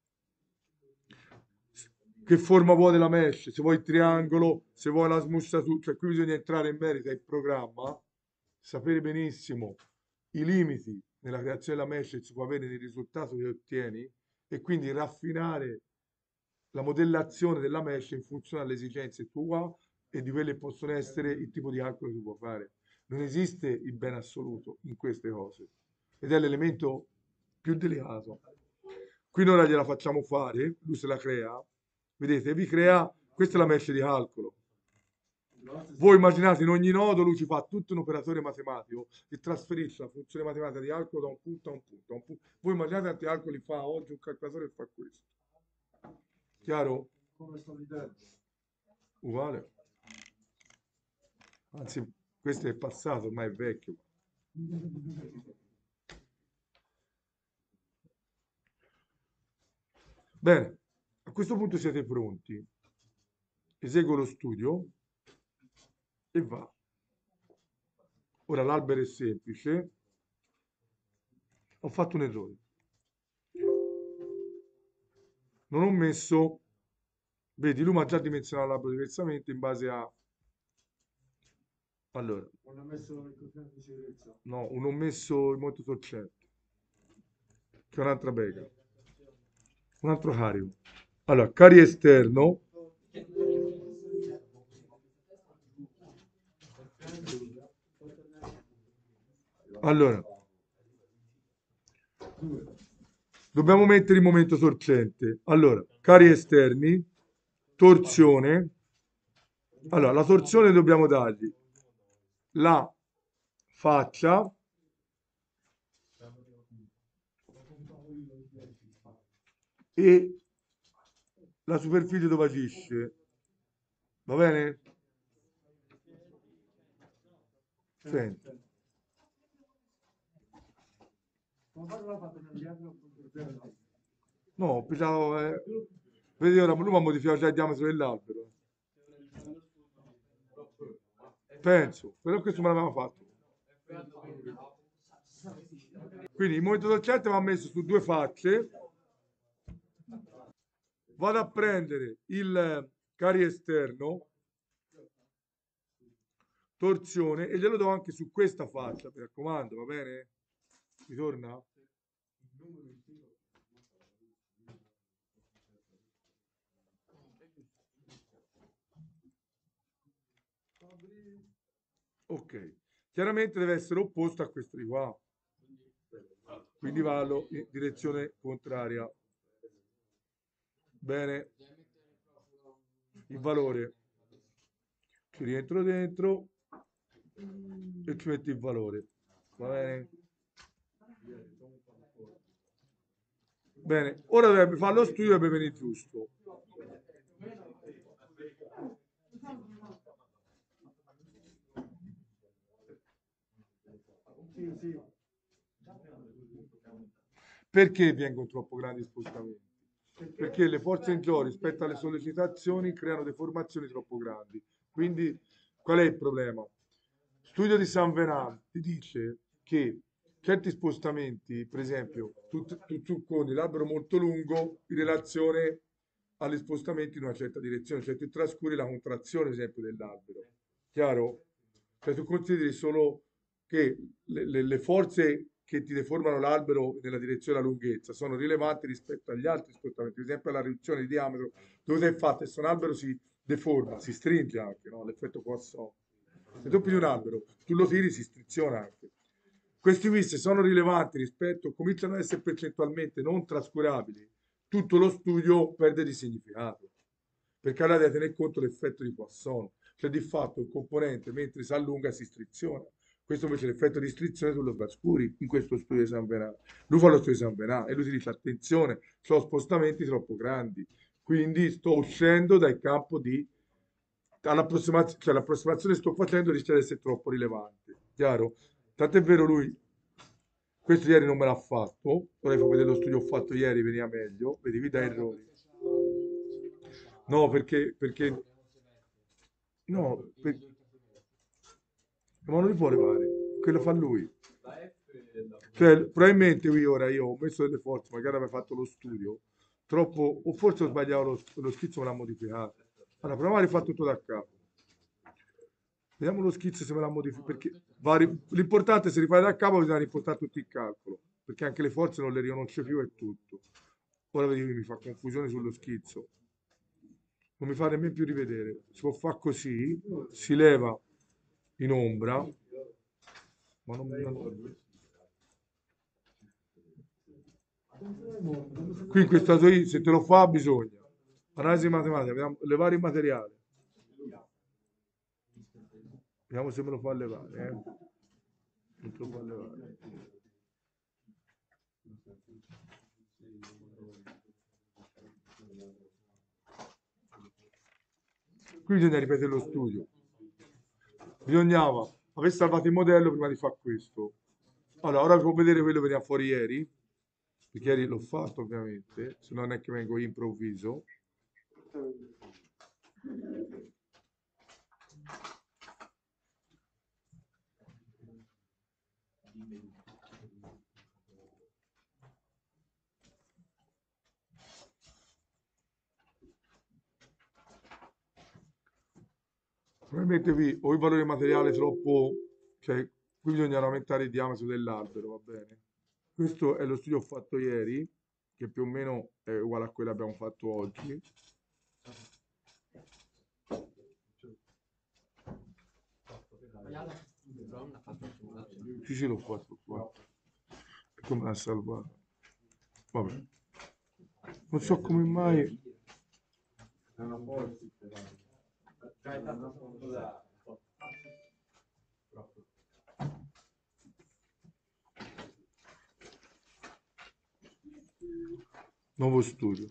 Che forma vuole la mesh? Se vuoi il triangolo, se vuoi la smussatura, cioè qui bisogna entrare in merito al programma, sapere benissimo i limiti nella creazione della mesh che si può avere nel risultato che ottieni e quindi raffinare la modellazione della mesh in funzione alle esigenze tua e di quelle che possono essere il tipo di calcolo che tu puoi fare. Non esiste il bene assoluto in queste cose ed è l'elemento più delicato. Qui noi ora gliela facciamo fare, lui se la crea, vedete, vi crea, questa è la mesh di calcolo. Voi immaginate in ogni nodo lui ci fa tutto un operatore matematico che trasferisce la funzione matematica di calcolo da un punto a un punto. A un punto. Voi immaginate quanti calcoli fa oggi un calcolatore che fa questo. Chiaro? Come sto ridendo. Uguale. Anzi, questo è passato, ormai è vecchio. Bene, a questo punto siete pronti. Eseguo lo studio e va. Ora l'albero è semplice. Ho fatto un errore. Non ho messo, vedi, lui mi ha già dimensionato l'albero diversamente in base a... Allora, Non ho messo il coefficiente di sicurezza. no, non ho messo il monte torcente, che è un'altra bega, un altro carico. Allora, cari esterno, allora, dobbiamo mettere il momento torcente. Allora, cari esterni, torsione. Allora, la torsione dobbiamo dargli la faccia e la superficie dove agisce. Va bene? Senti. Ma quando l'ha fatto nel diametro appunto zero? No, pensavo, eh, vedi ora, lui mi ha modificato già il diametro dell'albero. Penso, però questo me l'aveva fatto. Quindi il momento dolcente va messo su due facce. Vado a prendere il cari esterno, torsione, e glielo do anche su questa faccia, mi raccomando, va bene? Mi torna? Ok, chiaramente deve essere opposto a questo di qua, quindi vado in direzione contraria. Bene, il valore ci rientro dentro e ci metto il valore, va bene? Bene, ora dovrebbe fare lo studio e dovrebbe venire giusto. Sì, sì. Perché vengono troppo grandi spostamenti? Perché le forze in gioco rispetto alle sollecitazioni creano deformazioni troppo grandi. Quindi qual è il problema? Studio di San Venant ti dice che certi spostamenti, per esempio, tu, tu, tu poni l'albero molto lungo in relazione agli spostamenti in una certa direzione, cioè tu trascuri la contrazione, ad esempio, dell'albero. Chiaro? Cioè tu consideri solo che le, le- le forze che ti deformano l'albero nella direzione della lunghezza sono rilevanti rispetto agli altri spostamenti, ad esempio alla riduzione di diametro, dove sei fatto, se un albero si deforma, si stringe anche, no? L'effetto Poisson. Se tu pigli un albero, tu lo tiri, si striziona anche. Questi qui, se sono rilevanti rispetto, cominciano ad essere percentualmente non trascurabili, tutto lo studio perde di significato. Perché allora devi tenere conto dell'effetto di Poisson, cioè di fatto il componente mentre si allunga si striziona. Questo invece è l'effetto di istrizione sullo Vascuri in questo studio di San Venano. Lui fa lo studio di San Venano e lui si dice attenzione, sono spostamenti troppo grandi, quindi sto uscendo dal campo di all'approssimazione, cioè l'approssimazione che sto facendo rischia di essere troppo rilevante, chiaro? Tant'è vero lui, questo ieri non me l'ha fatto, ora vi faccio vedere lo studio che ho fatto ieri, veniva meglio, vedi, da errori. No, perché, perché, no, per- ma non li può levare, quello fa lui. Cioè, probabilmente qui ora io ho messo delle forze, magari avrei fatto lo studio, troppo, o forse ho sbagliato lo, lo schizzo, me l'ha modificato. Allora, proviamo a rifare tutto da capo. Vediamo lo schizzo se me l'ha modificato, perché va ri- l'importante è se rifai da capo bisogna riportare tutto il calcolo, perché anche le forze non le riconosce più e tutto. Ora vedi, mi fa confusione sullo schizzo. Non mi fa nemmeno più rivedere. Si può fare così, si leva in ombra, ma non, non- Qui in questa I S O, se te lo fa bisogna. Analisi matematica, vediamo, levare il materiale. Vediamo se me lo fa levare. Eh. Non te lo fa levare. Qui bisogna ripetere lo studio. Bisognava aver salvato il modello prima di fare questo. Allora, ora vi può vedere quello che veniva fuori ieri, perché ieri l'ho fatto ovviamente, se non è che vengo improvviso. Probabilmente qui o il valore materiale troppo, cioè qui bisogna aumentare il diametro dell'albero, va bene? Questo è lo studio che ho fatto ieri, che più o meno è uguale a quello che abbiamo fatto oggi. Sì, sì, l'ho fatto qua. Come l'ha salvato? Vabbè. Non so come mai. Nuovo studio.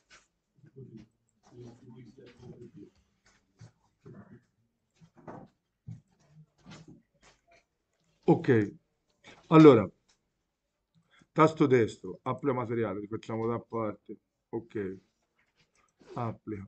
Ok, allora, tasto destro, applica materiale, li facciamo da parte. Ok, applica.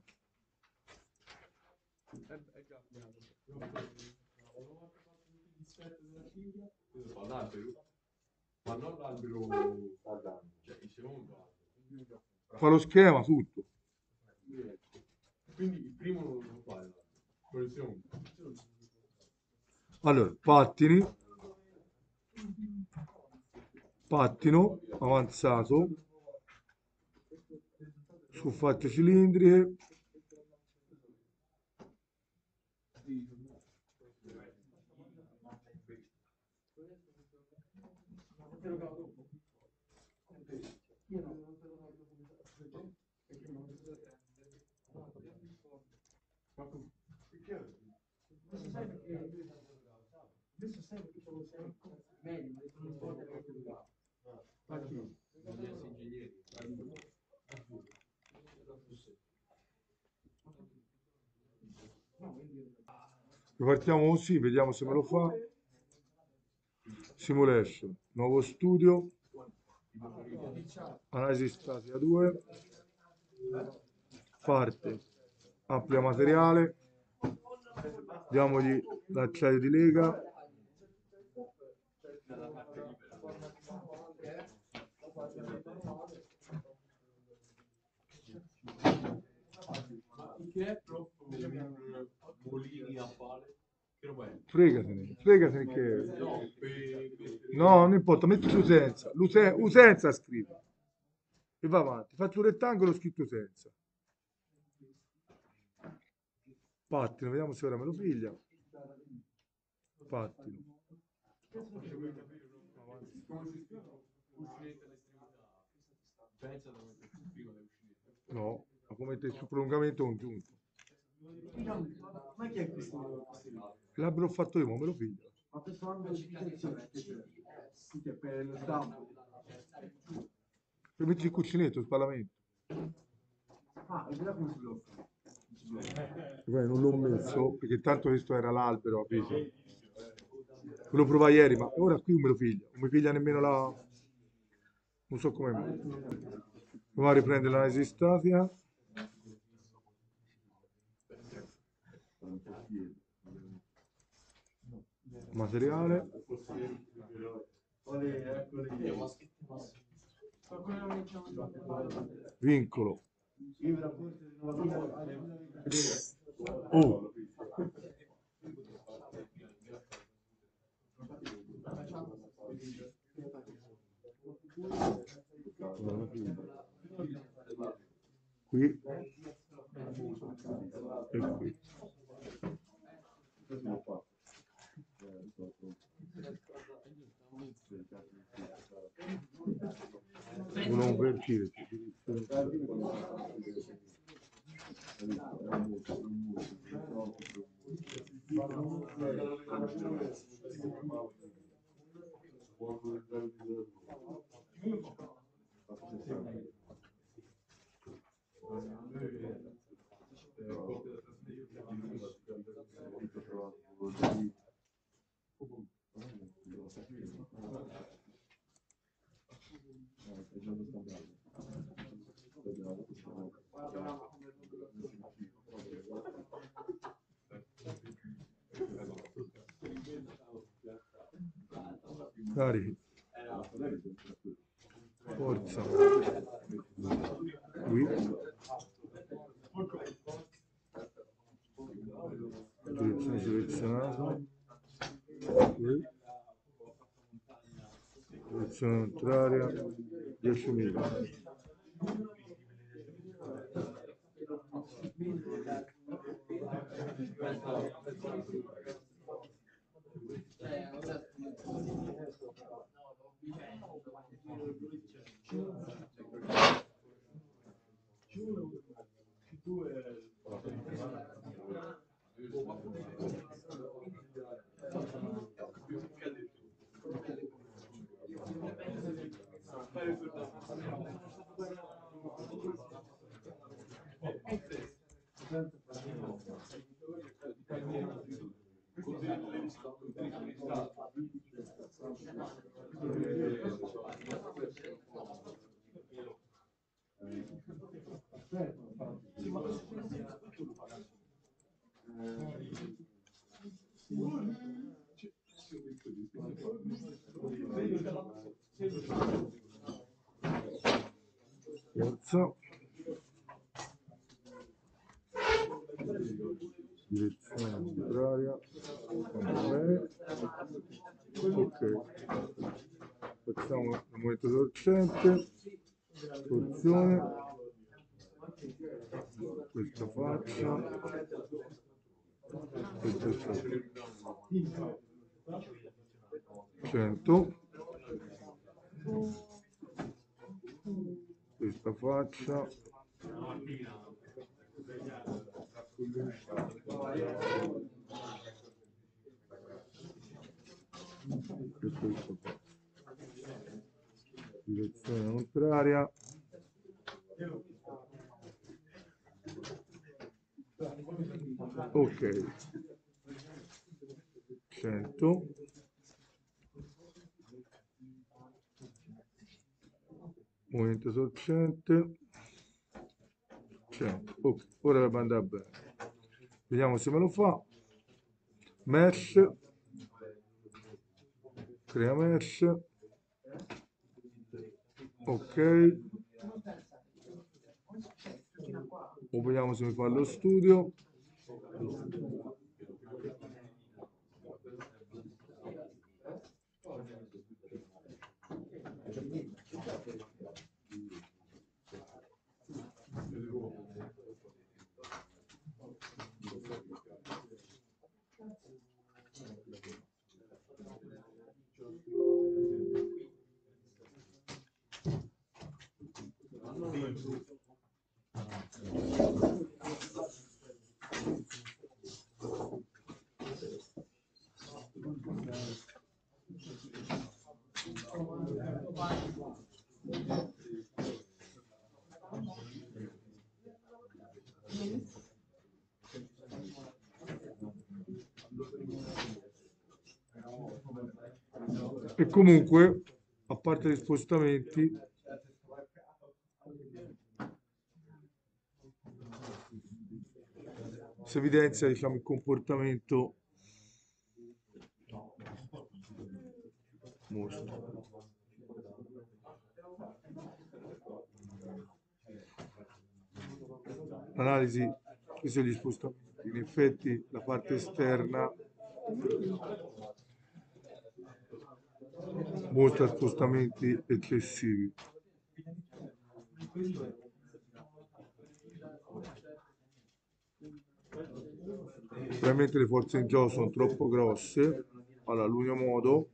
L'albero, ma non l'albero, cioè il secondo albero. Fa lo schema, tutto. Quindi il primo non lo fa, quello il secondo. Allora, pattini, pattino avanzato, scuffate cilindriche, Questo sai perché questo sai perché ce lo sai meglio, ma sono un po' da calcolare. partiamo così, vediamo se me lo fa. Simulation, nuovo studio, analisi statica due, parte, amplia materiale, diamogli l'acciaio di lega, Che è proprio Molini a pale? Che roba è? fregatene, fregatene che è. No, per... No, non importa, metti l'usenza, l'use- usenza scrivi e va avanti, faccio un rettangolo scritto usenza. Pattino, vediamo se ora me lo piglia. Pattino. Pensa da mettere prima le uscite. No, ma come mettere sul prolungamento congiunto. Ma chi è questo? L'avrò fatto io, ma me lo piglia. Ma questo angolo di direzione che c'è? Sì, che è per il stampo. E metti il cuscinetto, il spallamento. Ah, e là come si blocca? E poi non l'ho messo perché tanto questo era l'albero, capito? Lo provai ieri, ma ora qui non me lo piglia. Non mi piglia nemmeno la... Non so come mai. Proviamo a riprendere l'analisi statica. Materiale. Vincolo. Oh. Qui e qui. Volevo invertire. Carichi. Forza. Qui. Direzione selezionata. Qui. Direzione contraria. diecimila. Sì, ma questo perché lo fa? Forza. Direzione contraria. Va bene. Ok. Facciamo il movimento torcente. Torsione. Questa faccia. Questa faccia. cento. Questa faccia. E questa faccia. Direzione contraria. Ok. cento. Movimento sorgente. cento. Ok, ora dovrebbe andare bene. Vediamo se me lo fa. Mesh. Crea mesh. Ok. O vediamo se mi fa lo studio. E comunque, a parte gli spostamenti, si evidenzia, diciamo, il comportamento mostro. Analisi, questi sono gli spostamenti. In effetti la parte esterna mostra spostamenti eccessivi. Probabilmente le forze in gioco sono troppo grosse. Allora, l'unico modo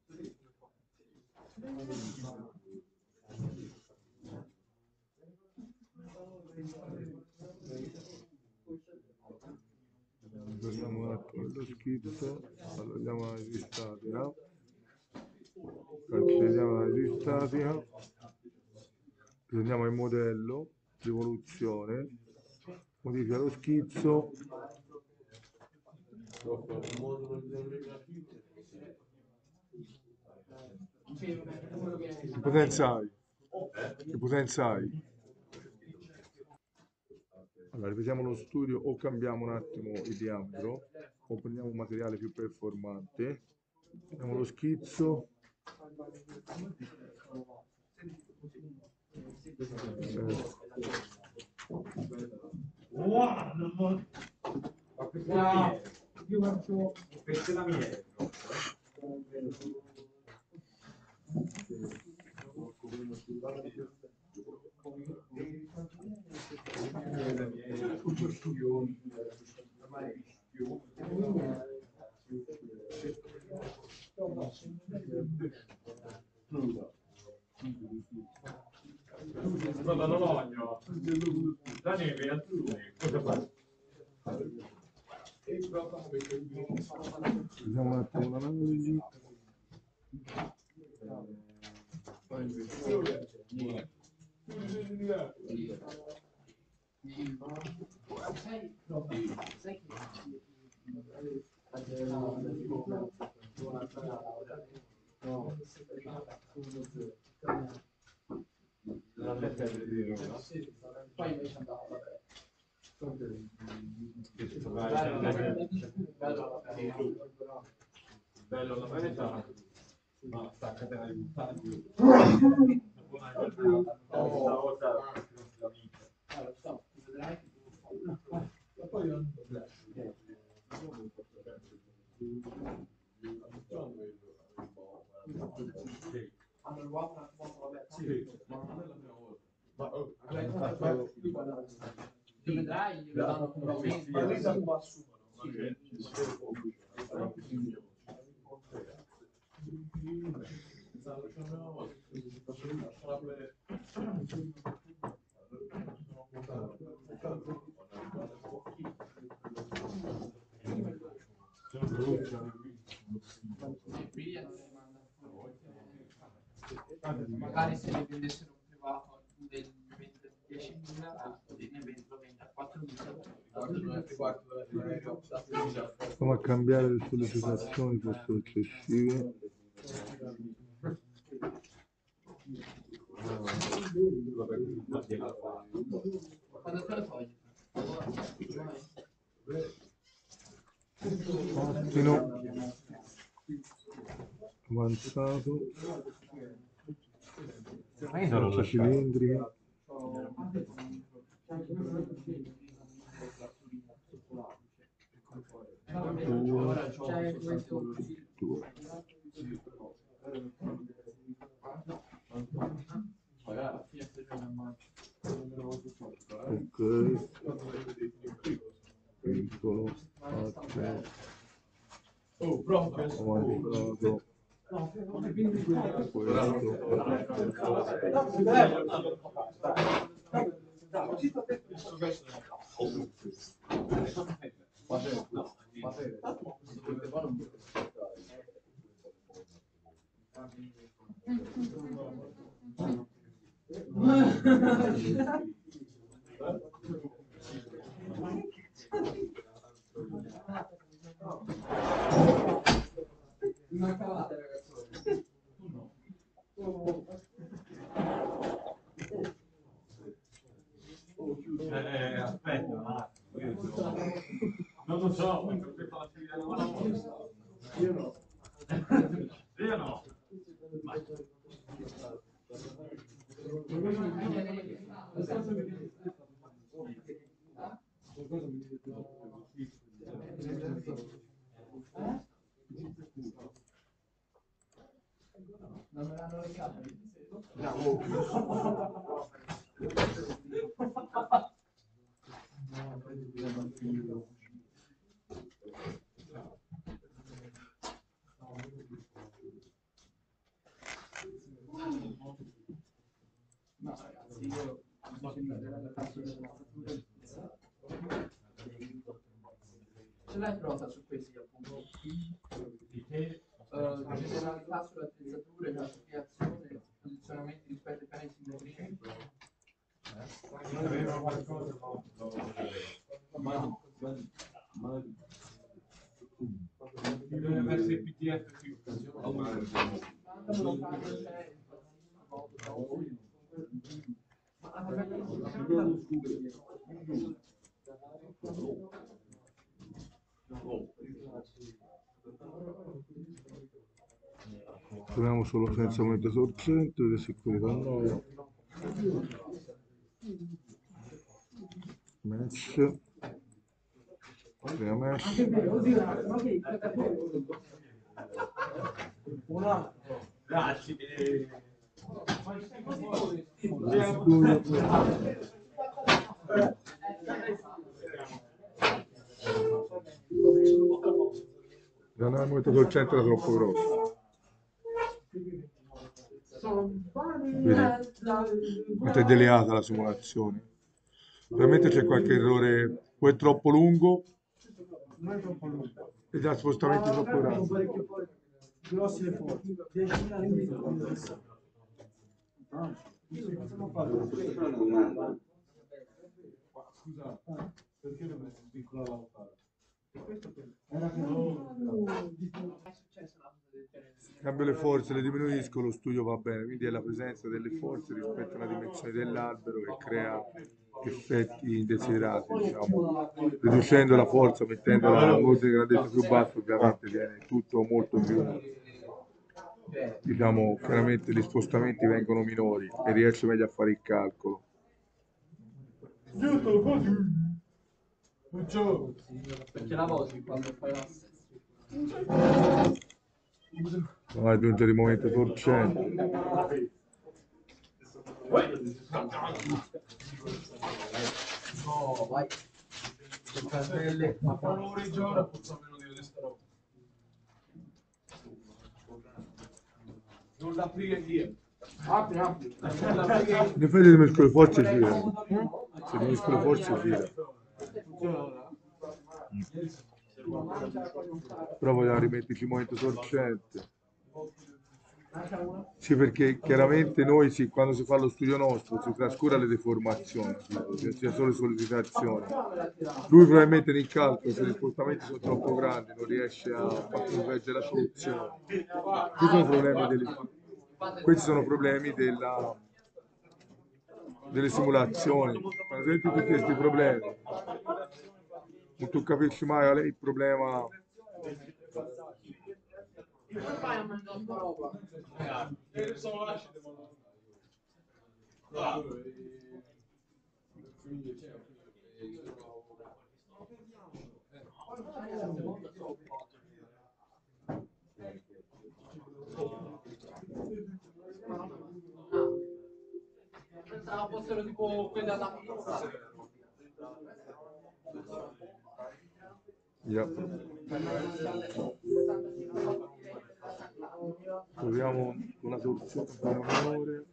vediamo un attimo lo schizzo. Allora, andiamo alla statica. Cancelliamo la statica. Prendiamo il modello di evoluzione, modifica lo schizzo. Che potenza hai? Che potenza hai? Allora, ripetiamo lo studio o cambiamo un attimo il diametro o prendiamo un materiale più performante. Prendiamo lo schizzo. Ecco. La neve altrui, cosa fa? Vediamo un attimo l'analisi. poi invece andavo vabbè. Bello alla verità, ma staccate la risultati. Buona giornata. Stavolta la vita. Allora, so, vedrai che E poi io non hanno il uomo una moto vabbè. sì, ma non è la prima volta. Ma oh, Tu vedrai, gli danno un aumento. Ma lì da qua assumono. Magari se ne vendessero un privato del diecimila, ne vendono ventiquattromila. Come a cambiare le sollecitazioni poste successive. Quando te lo togli? Ottimo. Avanzato. Porta cilindrica. Ok, piccolo, attimo, avanzato, Una cavata, ragazzi. Eh, aspetta, un attimo, io sono- non lo so, ma perché fa l'attività di lavoro? Io no. Io no. Ma- Non me l'hanno lasciato. No, ragazzi, io ce l'hai pronta su questi appunto? Di che? Uh, generalità sulle attrezzature, classificazione, posizionamenti rispetto ai piani simmetria. Aveva qualcosa, ma... ma... Bisogna avere il P D F qui. Proviamo solo senza mente sorgente, di sicurezza no. Mesh. Crea mesh. Grazie. Non è molto sorgente, era troppo grosso. Vedi? Quanto è delicata la simulazione. Veramente c'è qualche errore, o è troppo lungo e dà spostamenti troppo grandi. Grossi e forti. diecimila litri. Scusa, Perché non è piccola la fare? Era che non è successo la cosa Cambio le forze, le diminuisco, lo studio va bene, quindi è la presenza delle forze rispetto alla dimensione dell'albero che crea effetti indesiderati, diciamo. Riducendo la forza, mettendola a un ordine di grandezza più basso, ovviamente viene tutto molto più, diciamo, chiaramente gli spostamenti vengono minori e riesce meglio a fare il calcolo. Perché la voci quando fai l'asse. Non aggiungere il momento torcente. No, vai. Ma fra un'ora e giorno facciamo meno di questa roba. Non da aprire via. Apri, apri. Non da aprire. In effetti il muscolo forze gira. Se il muscolo forze gira. Però vogliamo rimetterci il momento torcente. Sì, perché chiaramente noi sì, quando si fa lo studio nostro si trascura le deformazioni, sì, sia solo le sollecitazioni. Lui probabilmente nel calcolo, se gli spostamenti sono troppo grandi, non riesce a far correggere la soluzione. Questi sono problemi delle, questi sono problemi della, delle simulazioni. Quando senti tutti questi problemi, non tu capisci mai qual è il problema. Come fai a mangiare sta roba? Eh, sono lasciate, ma non- Ah. Pensavo fossero tipo quelle alla pizza. Yeah. Proviamo una torsione minore.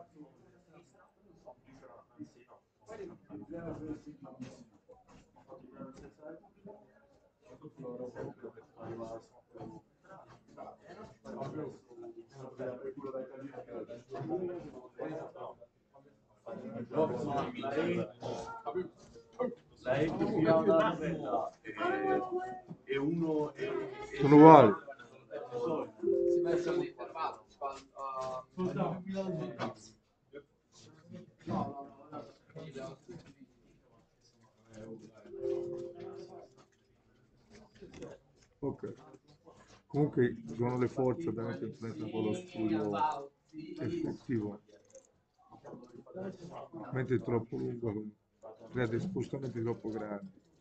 La F P A una bella e, e uno e, e Sono uguali. Si mette all'intervallo. quando- ah, No, no, no, no. Ok. Comunque sono le forze ovviamente influenzano con lo studio effettivo. Mentre è troppo lungo, crea dei spostamenti troppo grandi.